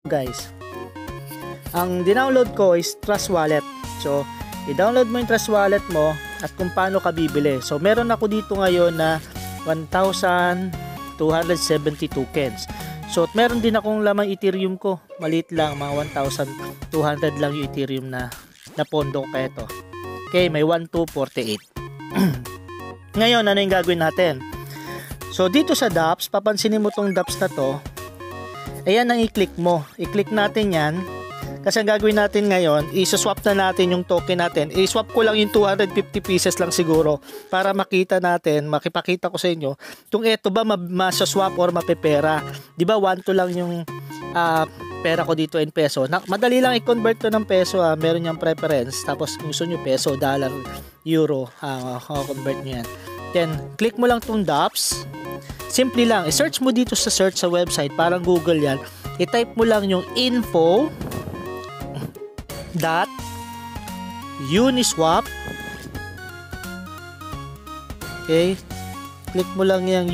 Guys, ang dinownload ko is Trust Wallet. So i-download mo yung Trust Wallet mo at kung paano ka bibili. So meron ako dito ngayon na 1,270 tokens. So meron din akong lamang Ethereum ko, maliit lang, mga 1,200 lang yung Ethereum na pondo ko kaya ito. Okay, may 1,248. Ngayon, ano yung gagawin natin? So dito sa dApps, papansinin mo tong dApps na to. Ayan ang i-click mo. I-click natin yan. Kasi ang gagawin natin ngayon, i-swap na natin yung token natin. I-swap ko lang yung 250 pieces lang siguro para makita natin, makipakita ko sa inyo kung eto ba ma-swap or mapepera. Di ba 1 to lang yung pera ko dito in peso. Madali lang i-convert to ng peso. Meron yung preference. Tapos kung gusto nyo peso, dollar, euro, convert nyo yan. Then, click mo lang tong dApps. Simple lang. I-search mo dito sa search sa website. Parang Google yan. I-type mo lang yung info.uniswap. Okay. Click mo lang yung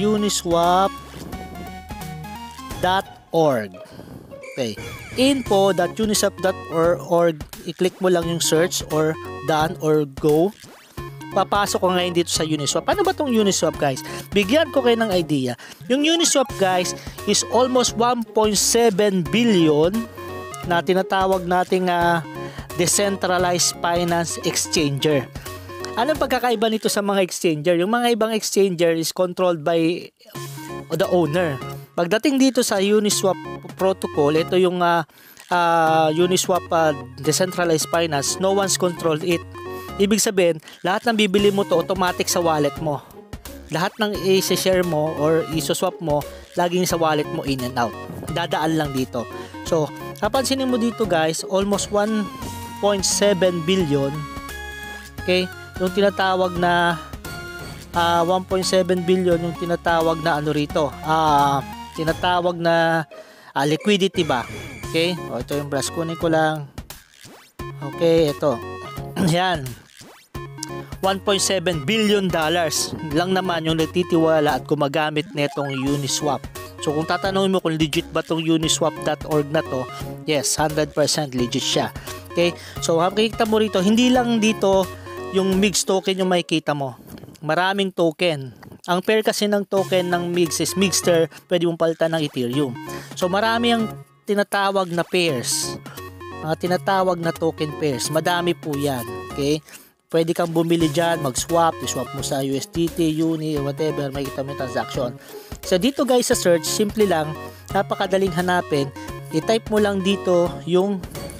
uniswap.org. Okay. info.uniswap.org. I-click mo lang yung search or done or go. Papasok ko ngayon dito sa Uniswap. Paano ba itong Uniswap, guys? Bigyan ko kayo ng idea. Yung Uniswap, guys, is almost 1.7 billion na tinatawag nating decentralized finance exchanger. Anong pagkakaiba nito sa mga exchanger? Yung mga ibang exchanger is controlled by the owner. Pagdating dito sa Uniswap protocol, ito yung Uniswap decentralized finance, no one's controlled it. Ibig sabihin, lahat ng bibili mo to automatic sa wallet mo. Lahat ng i-share mo or i-swap mo, laging sa wallet mo in and out. Dadaan lang dito. So, kapansinin mo dito, guys, almost 1.7 billion. Okay? Yung tinatawag na 1.7 billion yung tinatawag na ano rito. Tinatawag na liquidity ba? Okay? O, ito yung brush, kunin ko lang. Okay, ito. Yan. 1.7 billion dollars lang naman yung nagtitiwala at gumagamit netong Uniswap. So kung tatanungin mo kung legit ba tong uniswap.org na to, yes, 100% legit siya. Okay? So makikita mo rito, hindi lang dito yung MIGS token yung makikita mo. Maraming token. Ang pair kasi ng token ng MIGS is Mixter, pwede mong palitan ng Ethereum. So marami ang tinatawag na pairs. Mga tinatawag na token pairs. Madami po yan. Okay? Pwede kang bumili dyan, mag-swap, i-swap mo sa USDT, UNI, whatever, makikita mo yung transaction. So dito, guys, sa search, simple lang, napakadaling hanapin. I-type mo lang dito yung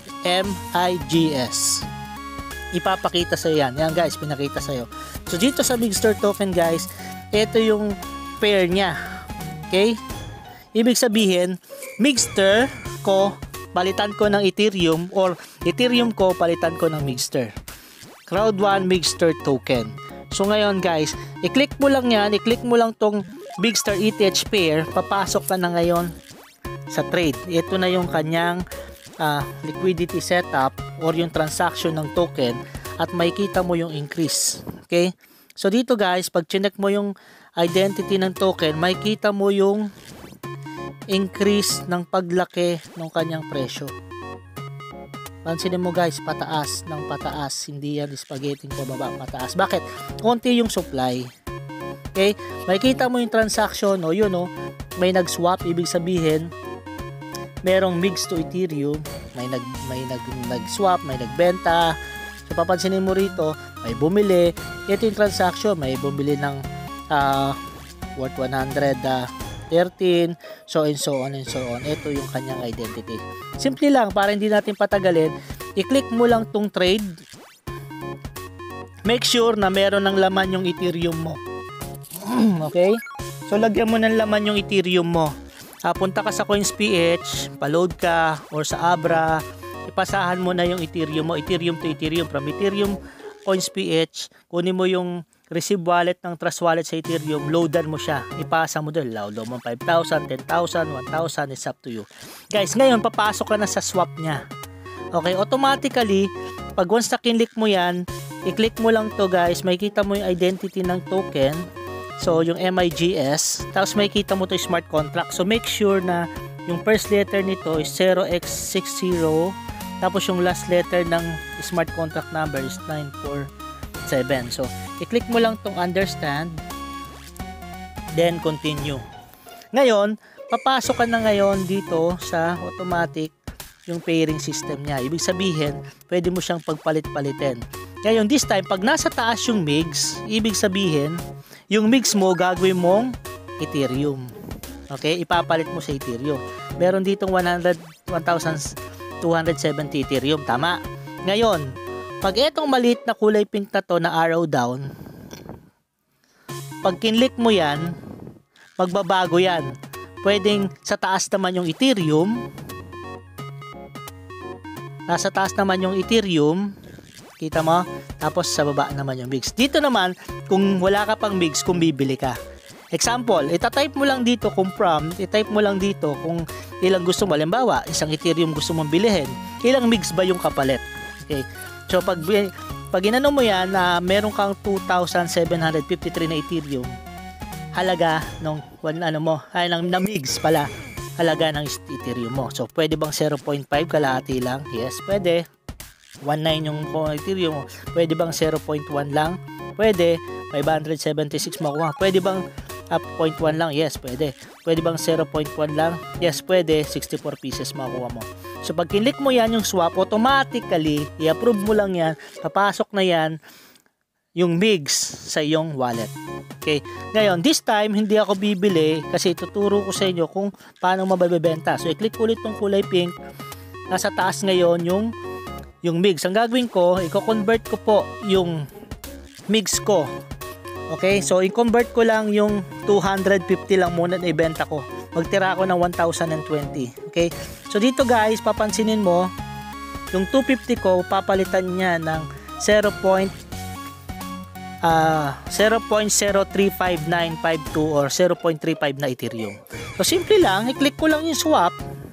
MIGS. Ipapakita sa yan. Yan, guys, pinakita sa'yo. So dito sa Mixter token, guys, ito yung pair niya. Okay? Ibig sabihin, Mixter ko, palitan ko ng Ethereum, or Ethereum ko, palitan ko ng Mixter. Crowd 1 Mixter token. So ngayon, guys, i-click mo lang yan, i-click mo lang tong Mixter ETH pair, papasok ka na ngayon sa trade. Ito na yung kanyang liquidity setup or yung transaction ng token at makikita mo yung increase. Okay? So dito, guys, pag chinek mo yung identity ng token, makikita mo yung increase ng paglaki ng kanyang presyo. Pansinin mo, guys, pataas ng pataas. Hindi yan spaghetti pababa, pataas. Bakit? Konti yung supply. Okay? Makikita mo yung transaction, o yun, o, may nag-swap, ibig sabihin, merong MIGS to Ethereum, may nag-swap, may nagbenta. So, papansinin mo rito, may bumili. Ito yung transaction, may bumili ng worth 113, so and so on and so on. Ito yung kanyang identity. Simple lang, para hindi natin patagalin, i-click mo lang tong trade. Make sure na meron ng laman yung Ethereum mo. Okay? So lagyan mo ng laman yung Ethereum mo. Punta ka sa Coinbase, pa-load ka, or sa Abra, ipasahan mo na yung Ethereum mo, Ethereum to Ethereum. From Ethereum, Coinbase, kunin mo yung receive wallet ng Trust Wallet sa Ethereum, loadan mo siya, ipasa mo doon, load mo 5,000, 10,000, 1,000, it's up to you. Guys, ngayon, papasok ka na sa swap niya. Okay, automatically, pag once na kinlik mo yan, i-click mo lang to, guys, makikita mo yung identity ng token, so yung MIGS, tapos makikita mo to yung smart contract. So make sure na yung first letter nito is 0x60, tapos yung last letter ng smart contract number is 947. So, i-click mo lang tong understand, then continue. Ngayon, papasok ka na ngayon dito sa automatic yung pairing system niya. Ibig sabihin, pwede mo siyang pagpalit-palitin. Ngayon, this time, pag nasa taas yung MIGS, ibig sabihin, yung MIGS mo gagawin mong Ethereum. Okay? Ipapalit mo sa Ethereum. Meron ditong 1,270 Ethereum. Tama. Ngayon, pag etong maliit na kulay pink na to na arrow down, pag kinlik mo yan, magbabago yan. Pwedeng sa taas naman yung Ethereum, nasa taas naman yung Ethereum, kita mo, tapos sa baba naman yung MIGS. Dito naman, kung wala ka pang MIGS, kung bibili ka. Example, itatype mo lang dito kung prompt, itype mo lang dito kung ilang gusto mo. Halimbawa, isang Ethereum gusto mong bilihin, ilang MIGS ba yung kapalit? Okay. So, pag inano mo yan, meron kang 2,753 na Ethereum, halaga ng na MIGS pala, halaga ng Ethereum mo. So, pwede bang 0.5 kalahati lang? Yes, pwede. 1.9 yung Ethereum mo. Pwede bang 0.1 lang? Pwede. 576 makuha. Pwede bang 0.1 lang? Yes, pwede. Pwede bang 0.1 lang? Yes, pwede. 64 pieces makuha mo. So, pag kinlik mo yan yung swap, automatically, i-approve mo lang yan, papasok na yan yung MIGS sa iyong wallet. Okay. Ngayon, this time, hindi ako bibili kasi tuturo ko sa inyo kung paano mabebenta. So, i-click ulit tong kulay pink. Nasa taas ngayon yung MIGS. Ang gagawin ko, i-convert ko po yung MIGS ko. Okay. So, i-convert ko lang yung 250 lang muna na ibenta ko. Magtira ako ng 1,020. Okay. So, dito guys, papansinin mo, yung 250 ko, papalitan niya ng 0.035,952 or 0.35 na Ethereum. So, simple lang. I-click ko lang yung swap.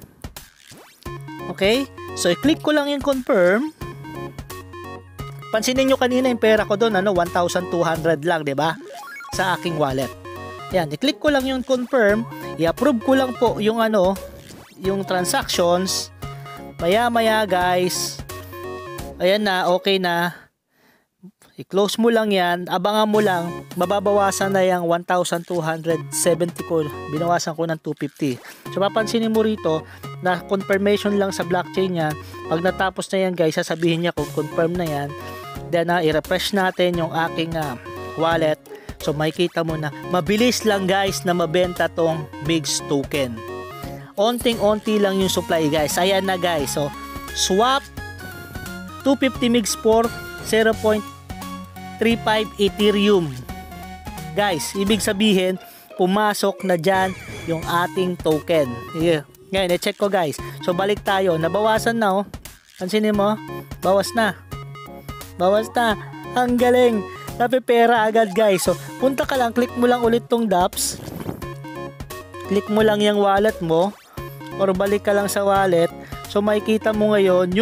Okay? So, i-click ko lang yung confirm. Pansinin nyo kanina yung pera ko doon, 1,200 lang, diba? Sa aking wallet. Yan, i-click ko lang yung confirm. I-approve ko lang po yung yung transactions. Maya-maya, guys. Ayan na, okay na. I-close mo lang yan, abangan mo lang, mababawasan na yung 1,270 ko, binawasan ko ng 250. So, papansinin mo rito, na confirmation lang sa blockchain yan. Pag natapos na yan guys, sasabihin niya kung confirm na yan. Then, i-refresh natin yung aking wallet. So, makikita mo na, mabilis lang guys na mabenta tong MIGS token. Onting-onti lang yung supply guys. Ayan na guys. So, swap 250 MIGS for 0.35 Ethereum. Guys, ibig sabihin, pumasok na dyan yung ating token. Yeah. Ngayon, i-check ko guys. So, balik tayo. Nabawasan na, oh. Pansinin mo, bawas na. Bawas na. Ang galing. Napipera agad guys. So, punta ka lang, click mo lang ulit tong dApps. Click mo lang yung wallet mo. Or balik ka lang sa wallet. So, makikita mo ngayon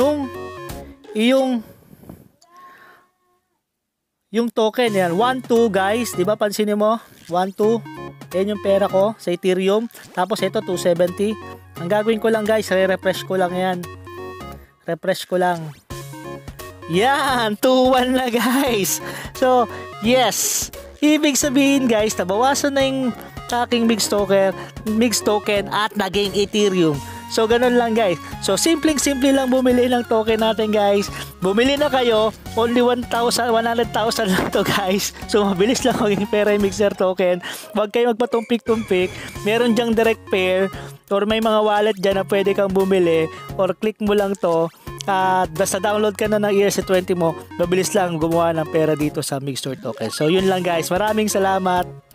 yung token yan, 1-2 guys, di ba pansinin mo? 1-2, yan yung pera ko sa Ethereum. Tapos ito 270. Ang gagawin ko lang guys, re-refresh ko lang yan. Refresh ko lang. Yan, 2-1 na guys. So, yes. Ibig sabihin guys, nabawasan na yung aking MIGS token at naging Ethereum. So, ganun lang guys. So, simple lang bumili ng token natin guys. Bumili na kayo. Only 100,000 lang to guys. So, mabilis lang maging PERA mixer token. Huwag kayo magpatumpik-tumpik. Meron dyang direct pair or may mga wallet dyan na pwede kang bumili or click mo lang to. Basta download ka na ng ERC20 mo. Mabilis lang gumawa ng pera dito sa mixer token. So, yun lang guys. Maraming salamat.